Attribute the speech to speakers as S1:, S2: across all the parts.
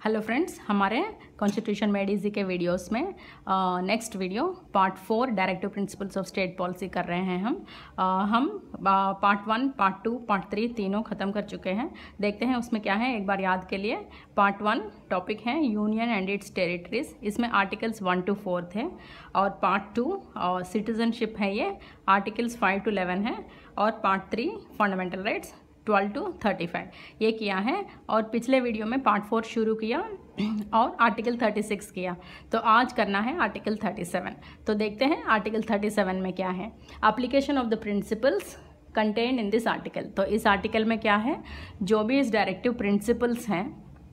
S1: Hello friends, हमारे constitution made easy के videos में next video part 4 directive principles of state policy कर रहे हैं। हम पार्ट 1, पार्ट 2, पार्ट 3 तीनों ख़त्म कर चुके हैं। देखते हैं उसमें क्या है, एक बार याद के लिए। पार्ट 1 टॉपिक है यूनियन एंड इट्स टेरिटरीज, इसमें आर्टिकल्स 1 to 4 थे। और पार्ट 2 सिटीजनशिप है, ये आर्टिकल्स 5 to 11 है। और पार्ट 3 फंडामेंटल राइट्स 12 to 35 ये किया है। और पिछले वीडियो में पार्ट 4 शुरू किया और आर्टिकल 36 किया, तो आज करना है आर्टिकल 37। तो देखते हैं आर्टिकल 37 में क्या है। Application of the principles contained in this article. तो इस आर्टिकल में क्या है, जो भी इस डायरेक्टिव प्रिंसिपल्स हैं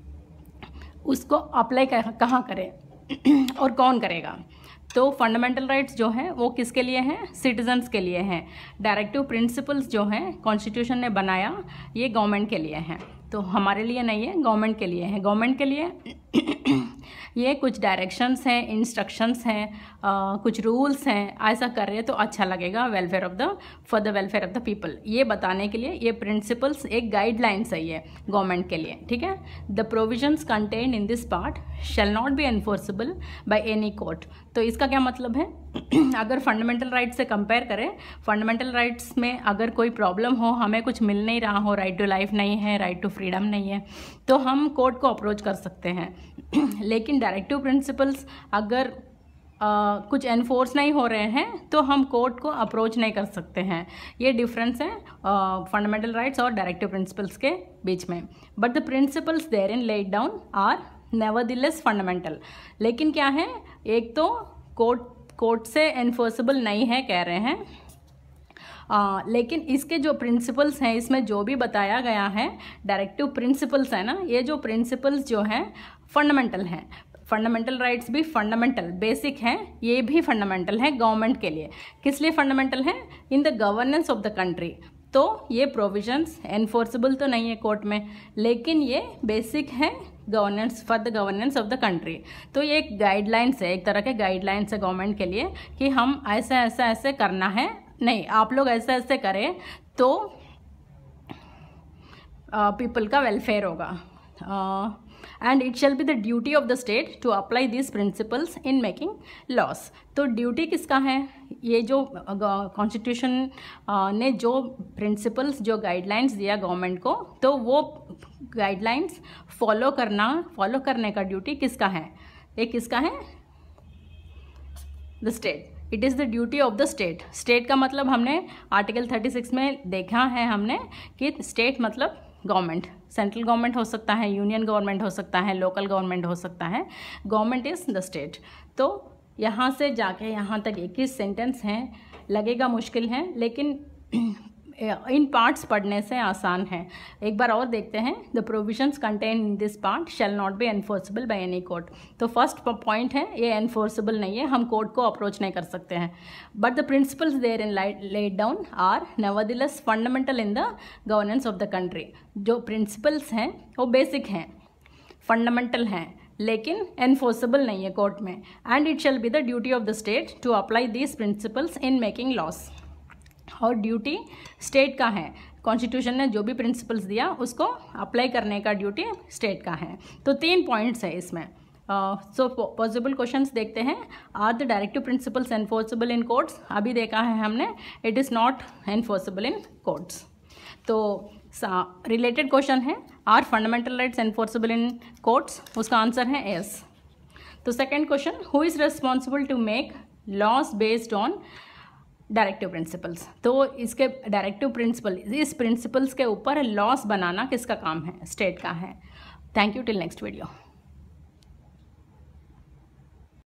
S1: उसको अप्लाई कहाँ करें और कौन करेगा। तो फंडामेंटल राइट्स जो हैं वो किसके लिए हैं, सिटीजन्स के लिए हैं। डायरेक्टिव प्रिंसिपल्स जो हैं कॉन्स्टिट्यूशन ने बनाया, ये गवर्नमेंट के लिए हैं। तो हमारे लिए नहीं है, गवर्नमेंट के लिए है। गवर्नमेंट के लिए ये कुछ डायरेक्शंस हैं, इंस्ट्रक्शंस हैं, कुछ रूल्स हैं। ऐसा कर रहे हैं तो अच्छा लगेगा for the welfare of the people, ये बताने के लिए ये प्रिंसिपल्स एक गाइडलाइंस है ये गवर्नमेंट के लिए, ठीक है। The provisions contained in this part shall not be enforceable by any court. तो इसका क्या मतलब है, अगर फंडामेंटल राइट्स से कंपेयर करें, फंडामेंटल राइट्स में अगर कोई प्रॉब्लम हो, हमें कुछ मिल नहीं रहा हो, राइट टू लाइफ नहीं है, राइट टू फ्रीडम नहीं है, तो हम कोर्ट को अप्रोच कर सकते हैं। लेकिन डायरेक्टिव प्रिंसिपल्स अगर कुछ एनफोर्स नहीं हो रहे हैं तो हम कोर्ट को अप्रोच नहीं कर सकते हैं। ये डिफरेंस है फंडामेंटल राइट्स और डायरेक्टिव प्रिंसिपल्स के बीच में। But the principles therein laid down are nevertheless fundamental. लेकिन क्या है, एक तो कोर्ट से एनफोर्सेबल नहीं है कह रहे हैं, लेकिन इसके जो प्रिंसिपल्स हैं, इसमें जो भी बताया गया है डायरेक्टिव प्रिंसिपल्स है ना, ये जो प्रिंसिपल्स जो हैं फंडामेंटल हैं। फंडामेंटल राइट्स भी फंडामेंटल बेसिक हैं, ये भी फंडामेंटल हैं गवर्नमेंट के लिए। किस लिए फंडामेंटल हैं, in the governance of the country. तो ये प्रोविजंस एनफोर्सेबल तो नहीं है कोर्ट में, लेकिन ये बेसिक है governance for the governance of the country. तो ये एक गाइडलाइंस है, एक तरह के गाइडलाइंस है गवर्नमेंट के लिए कि हम ऐसे करना है, नहीं आप लोग ऐसे करें तो पीपल का वेलफेयर होगा। And it shall be the duty of the state to apply this principles in making laws. तो ड्यूटी किसका है, ये जो कॉन्स्टिट्यूशन ने जो प्रिंसिपल्स जो गाइडलाइंस दिया गवर्नमेंट को, तो वो गाइडलाइंस फॉलो करने का ड्यूटी किसका है, ये किसका है, the state. It is the duty of the state. State का मतलब हमने आर्टिकल 36 में देखा है हमने कि स्टेट मतलब गवर्नमेंट, सेंट्रल गवर्नमेंट हो सकता है, यूनियन गवर्नमेंट हो सकता है, लोकल गवर्नमेंट हो सकता है, गवर्नमेंट इज़ द स्टेट। तो यहाँ से जाके यहाँ तक 21 सेंटेंस हैं, लगेगा मुश्किल है, लेकिन इन पार्ट्स पढ़ने से आसान है। एक बार और देखते हैं। The provisions contain in this part shall not be enforceable by any court. तो फर्स्ट पॉइंट है, ये एनफोर्सेबल नहीं है, हम कोर्ट को अप्रोच नहीं कर सकते हैं। But the principles therein laid down are nevertheless fundamental in the governance of the country. जो प्रिंसिपल्स हैं वो बेसिक हैं, फंडामेंटल हैं, लेकिन एनफोर्सेबल नहीं है कोर्ट में। And it shall be the duty of the state to apply these principles in making laws. और ड्यूटी स्टेट का है, कॉन्स्टिट्यूशन ने जो भी प्रिंसिपल्स दिया उसको अप्लाई करने का ड्यूटी स्टेट का है। तो 3 पॉइंट्स है इसमें। सो पॉसिबल क्वेश्चंस देखते हैं। Are the directive principles enforceable in courts? अभी देखा है हमने, it is not enforceable in courts. तो रिलेटेड क्वेश्चन है, are fundamental rights enforceable in courts? उसका आंसर है यस। तो second question, who is responsible to make laws based on directive principles? तो इसके डायरेक्टिव प्रिंसिपल, इस प्रिंसिपल्स के ऊपर लॉस बनाना किसका काम है, स्टेट का है। Thank you, till next video.